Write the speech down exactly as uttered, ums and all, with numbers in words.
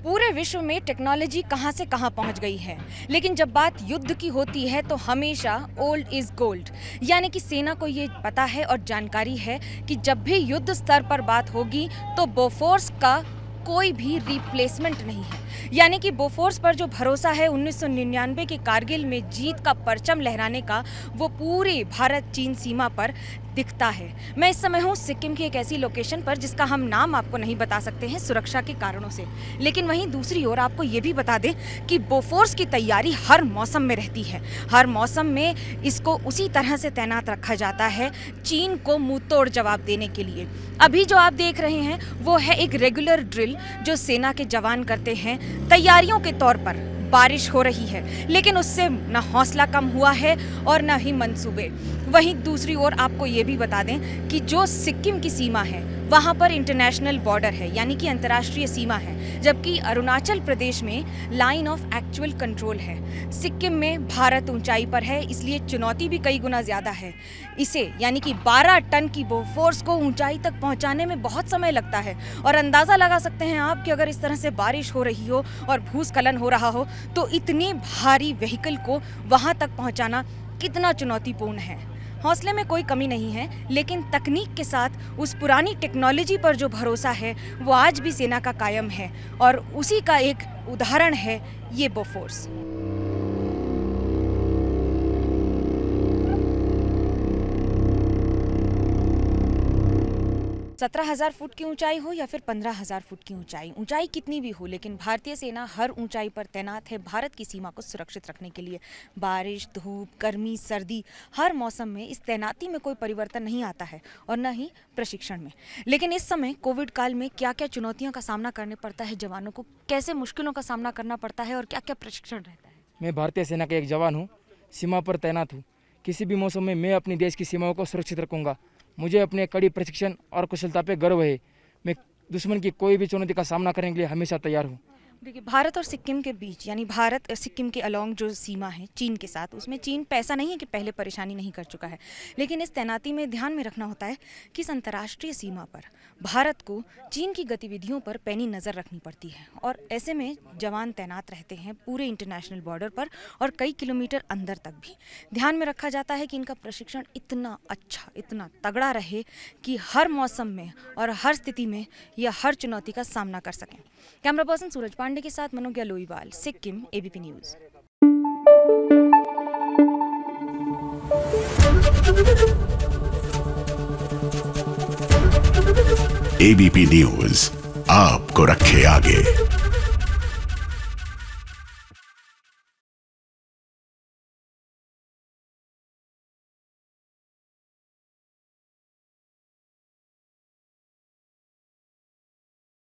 पूरे विश्व में टेक्नोलॉजी कहां से कहां पहुंच गई है, लेकिन जब बात युद्ध की होती है तो हमेशा ओल्ड इज गोल्ड। यानी कि सेना को ये पता है और जानकारी है कि जब भी युद्ध स्तर पर बात होगी तो बोफोर्स का कोई भी रिप्लेसमेंट नहीं है। यानी कि बोफोर्स पर जो भरोसा है उन्नीस सौ निन्यानवे के कारगिल में जीत का परचम लहराने का, वो पूरे भारत चीन सीमा पर दिखता है। मैं इस समय हूँ सिक्किम की एक ऐसी लोकेशन पर जिसका हम नाम आपको नहीं बता सकते हैं सुरक्षा के कारणों से, लेकिन वहीं दूसरी ओर आपको ये भी बता दें कि बोफोर्स की तैयारी हर मौसम में रहती है। हर मौसम में इसको उसी तरह से तैनात रखा जाता है चीन को मुंहतोड़ जवाब देने के लिए। अभी जो आप देख रहे हैं वो है एक रेगुलर ड्रिल जो सेना के जवान करते हैं तैयारियों के तौर पर। बारिश हो रही है लेकिन उससे न हौसला कम हुआ है और न ही मंसूबे। वहीं दूसरी ओर आपको ये भी बता दें कि जो सिक्किम की सीमा है वहाँ पर इंटरनेशनल बॉर्डर है, यानी कि अंतर्राष्ट्रीय सीमा है, जबकि अरुणाचल प्रदेश में लाइन ऑफ एक्चुअल कंट्रोल है। सिक्किम में भारत ऊंचाई पर है, इसलिए चुनौती भी कई गुना ज़्यादा है। इसे यानी कि बारह टन की बोफोर्स को ऊंचाई तक पहुंचाने में बहुत समय लगता है और अंदाज़ा लगा सकते हैं आप कि अगर इस तरह से बारिश हो रही हो और भूस्खलन हो रहा हो तो इतनी भारी व्हीकल को वहाँ तक पहुँचाना कितना चुनौतीपूर्ण है। हौसले में कोई कमी नहीं है, लेकिन तकनीक के साथ उस पुरानी टेक्नोलॉजी पर जो भरोसा है वो आज भी सेना का कायम है और उसी का एक उदाहरण है ये बोफोर्स। सत्रह हज़ार फुट की ऊंचाई हो या फिर पंद्रह हज़ार फुट की ऊंचाई, ऊंचाई कितनी भी हो, लेकिन भारतीय सेना हर ऊंचाई पर तैनात है भारत की सीमा को सुरक्षित रखने के लिए। बारिश, धूप, गर्मी, सर्दी, हर मौसम में इस तैनाती में कोई परिवर्तन नहीं आता है और न ही प्रशिक्षण में। लेकिन इस समय कोविड काल में क्या क्या चुनौतियों का सामना करने पड़ता है जवानों को, कैसे मुश्किलों का सामना करना पड़ता है और क्या क्या प्रशिक्षण रहता है। मैं भारतीय सेना का एक जवान हूँ, सीमा पर तैनात हूँ। किसी भी मौसम में मैं अपनी देश की सीमाओं को सुरक्षित रखूँगा। मुझे अपने कड़ी प्रशिक्षण और कुशलता पे गर्व है। मैं दुश्मन की कोई भी चुनौती का सामना करने के लिए हमेशा तैयार हूँ। देखिए, भारत और सिक्किम के बीच, यानी भारत और सिक्किम के अलोंग जो सीमा है चीन के साथ, उसमें चीन पे ऐसा नहीं है कि पहले परेशानी नहीं कर चुका है, लेकिन इस तैनाती में ध्यान में रखना होता है कि इस अंतर्राष्ट्रीय सीमा पर भारत को चीन की गतिविधियों पर पैनी नज़र रखनी पड़ती है और ऐसे में जवान तैनात रहते हैं पूरे इंटरनेशनल बॉर्डर पर और कई किलोमीटर अंदर तक भी। ध्यान में रखा जाता है कि इनका प्रशिक्षण इतना अच्छा, इतना तगड़ा रहे कि हर मौसम में और हर स्थिति में यह हर चुनौती का सामना कर सकें। कैमरा पर्सन सूरज पांडे के साथ Manogya Loiwal, Sikkim, ABP news. ABP news आपको रखे आगे।